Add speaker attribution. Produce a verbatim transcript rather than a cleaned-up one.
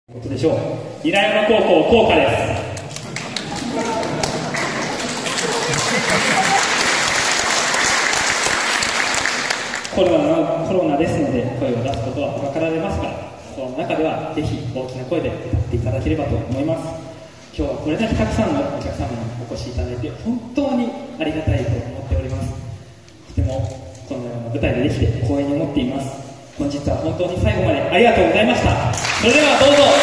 Speaker 1: ことでしょう。韮山高校校歌です。コロナのコロナですので声を出すことははばかられますが、その中ではぜひ大きな声で歌っていただければと思います。今日はこれだけたくさんのお客様にお越しいただいて本当にありがたいと思っております。とてもこのような舞台でできて光栄に思っています。本日は本当に最後までありがとうございました。それではどうぞ。